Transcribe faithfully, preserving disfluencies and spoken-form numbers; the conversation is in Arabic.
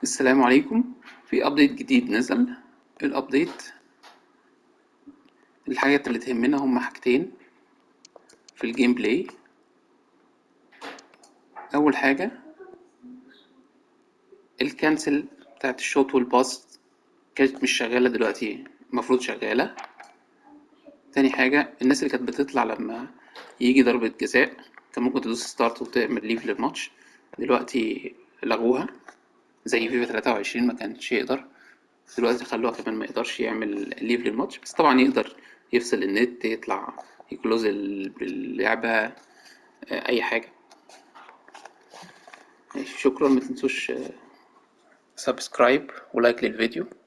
السلام عليكم. في ابديت جديد نزل. الابديت الحاجات اللي تهمنا هم حاجتين في الجيم بلاي. اول حاجه الكنسل بتاعت الشوت والباس كانت مش شغاله، دلوقتي المفروض شغاله. تاني حاجه الناس اللي كانت بتطلع لما يجي ضربه جزاء كان ممكن تدوس ستارت وتعمل ليف للماتش، دلوقتي لغوها. زي فيفا تلاتة وعشرين ما كانش يقدر، دلوقتي خلوها كمان ما يقدرش يعمل ليف للماتش، بس طبعا يقدر يفصل النت، يطلع يكلوز اللعبة، اي حاجة. ماشي، شكرا. ما تنسوش سبسكرايب ولايك للفيديو.